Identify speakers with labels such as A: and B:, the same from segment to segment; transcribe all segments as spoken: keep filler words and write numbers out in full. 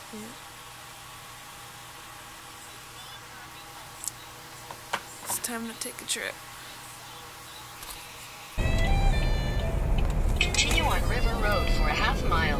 A: Yeah. It's time to take a trip.
B: Continue on River Road for a half mile.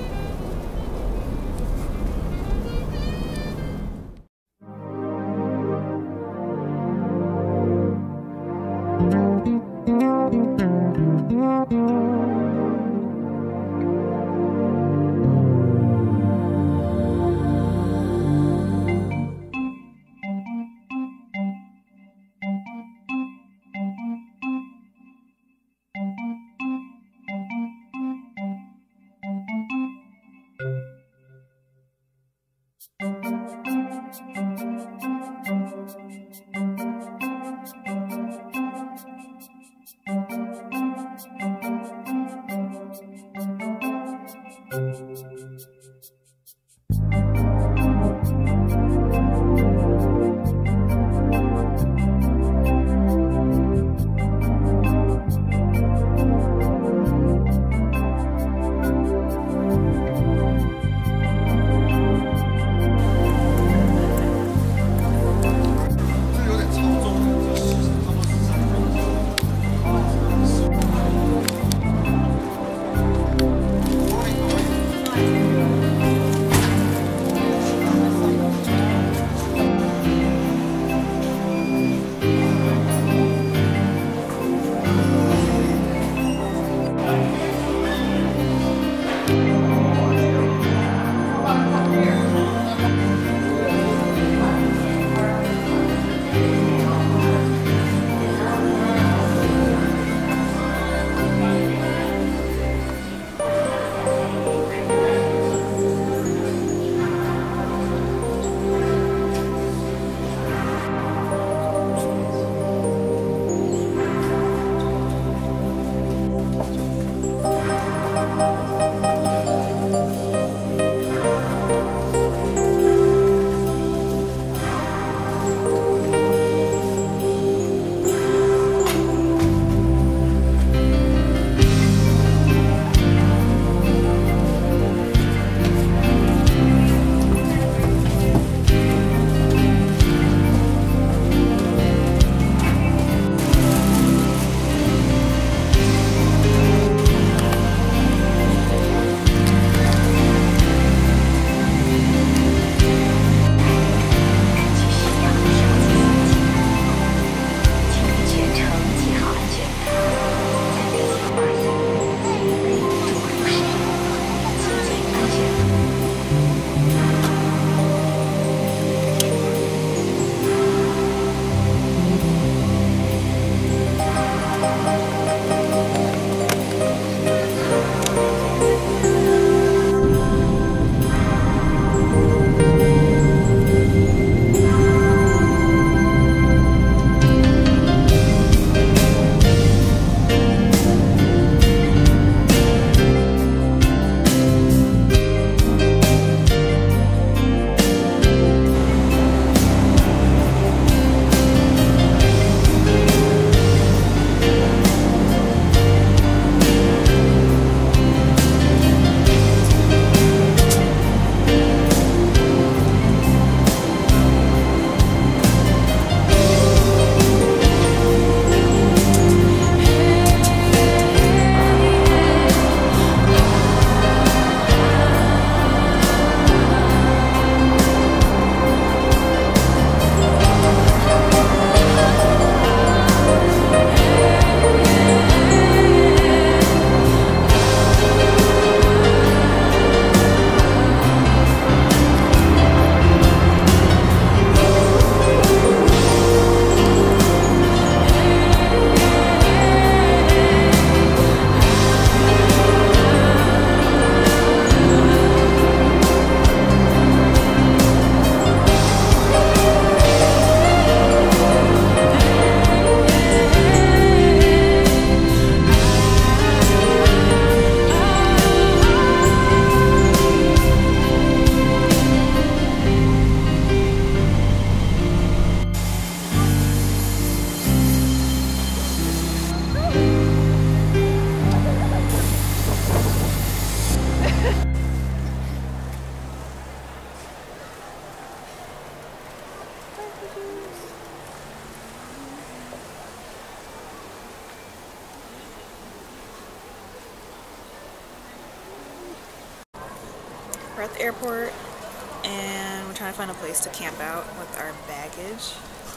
A: We're at the airport and we're trying to find a place to camp out with our baggage.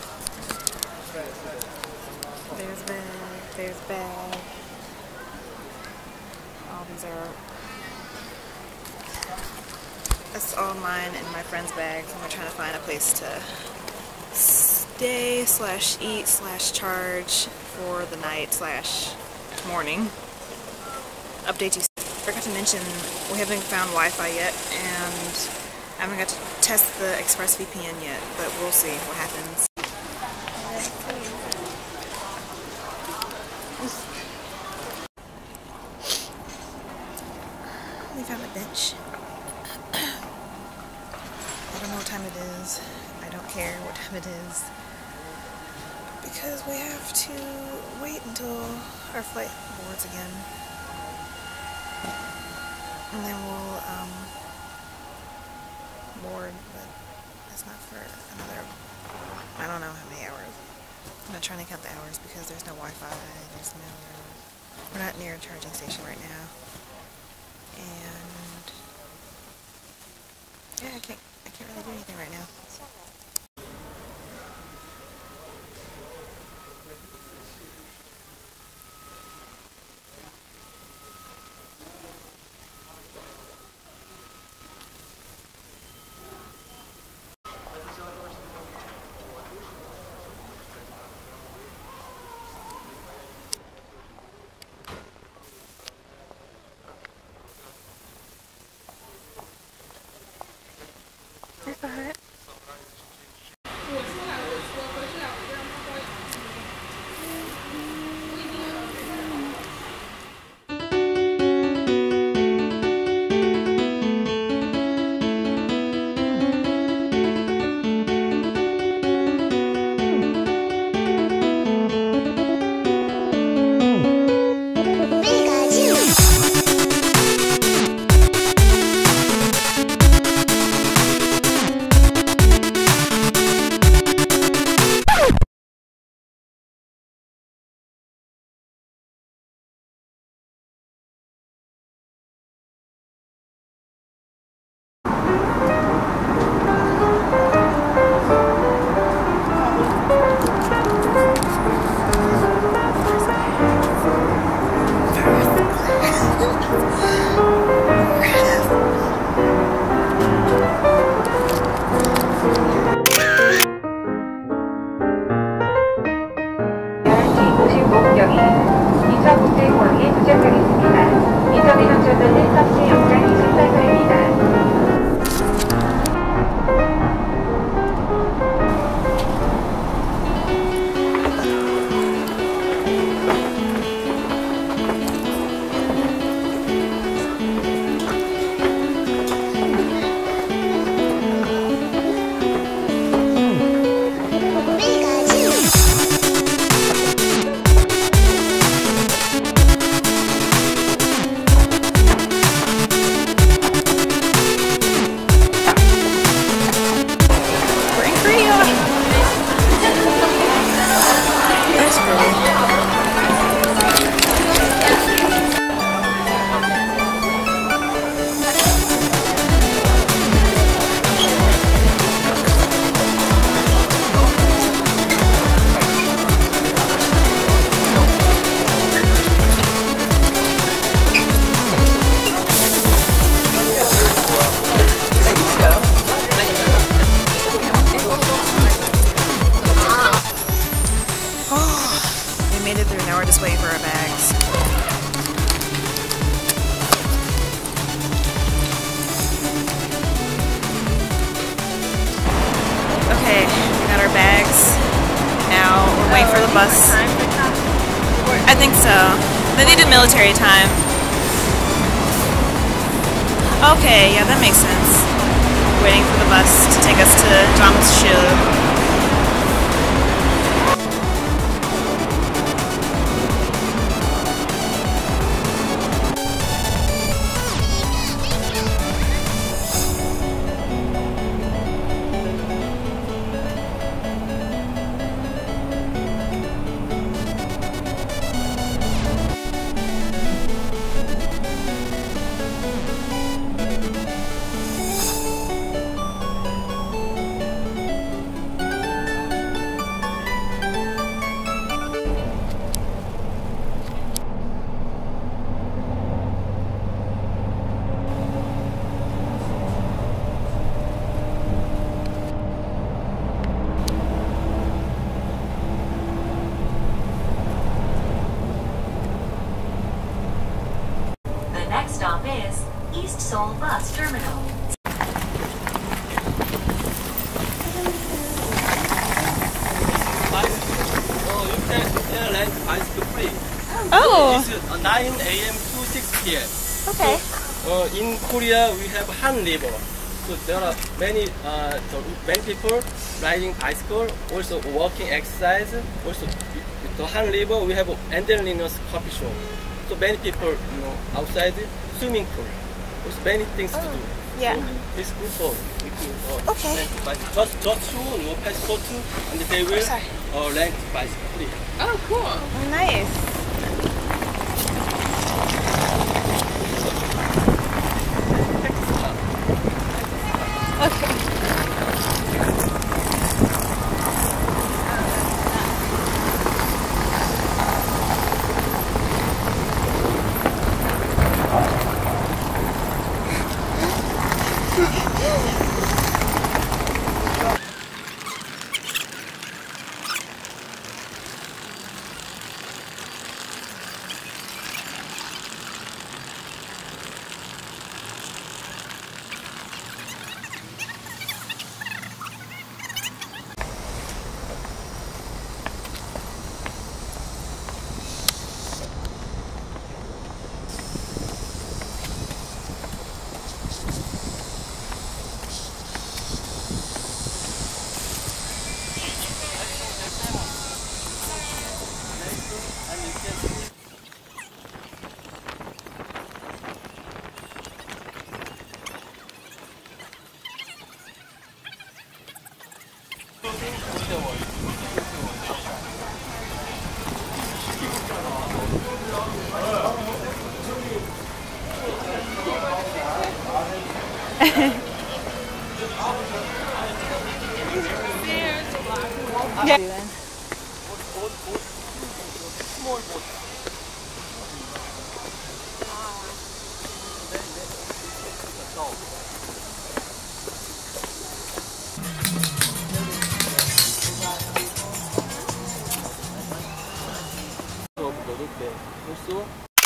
A: There's bag, there's bag. All these are, that's all mine and my friend's bags, and we're trying to find a place to stay slash eat slash charge for the night slash morning. Update you. Forgot to mention we haven't found Wi-Fi yet, and I haven't got to test the ExpressVPN yet, but we'll see what happens. We found a bench. I don't know what time it is. I don't care what time it is, because we have to wait until our flight boards again. And then we'll um, board, but it's not for another, I don't know how many hours. I'm not trying to count the hours because there's no Wi-Fi, there's no, we're not near a charging station right now. And yeah, I can't, I can't really do anything right now. Alright.
C: wait for the bus. I think so. They needed military time. Okay, yeah, that makes sense. Waiting for the bus to take us to Seoul.
B: Seoul Bus Terminal.
D: Oh, you can AIRLINE bicycle free.
C: Oh,
D: It's uh, nine A M to six P M
C: okay.
D: Uh, in Korea, we have Han River. So there are many uh, the, many people riding bicycle, also walking exercise. Also, with the Han River, we have Angelina's coffee shop. So many people, you know, outside swimming pool. There's many things to do.
C: Yeah.
D: So it's good for you to, uh,
C: Okay.
D: rent bicycle. Just, just show your passport, and they will
C: sorry.
D: uh, rent bicycle free.
E: Oh, cool.
C: Oh, nice. Okay. Yeah.
D: Also,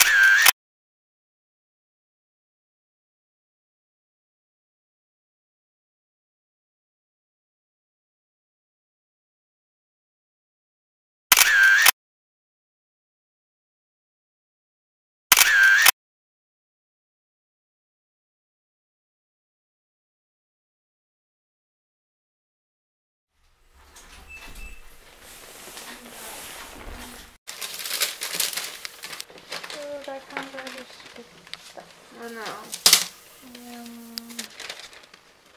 E: Oh, no.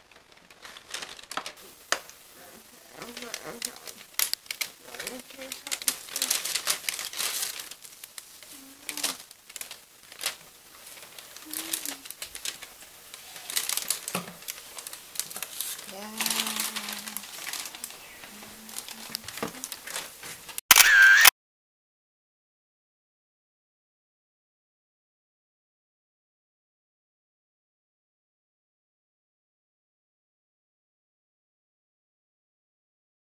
C: Um,